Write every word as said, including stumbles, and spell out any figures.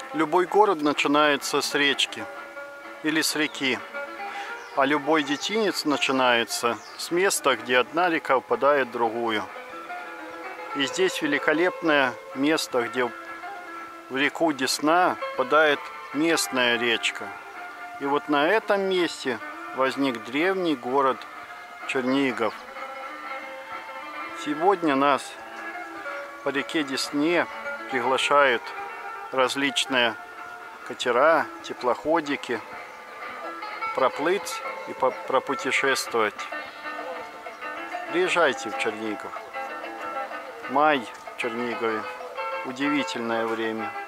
Любой город начинается с речки или с реки, а любой детинец начинается с места, где одна река впадает в другую. И здесь великолепное место, где в реку Десна впадает местная речка. И вот на этом месте возник древний город Чернигов. Сегодня нас по реке Десне приглашают различные катера, теплоходики проплыть и пропутешествовать. Приезжайте в Чернигов. Май в Чернигове. Удивительное время.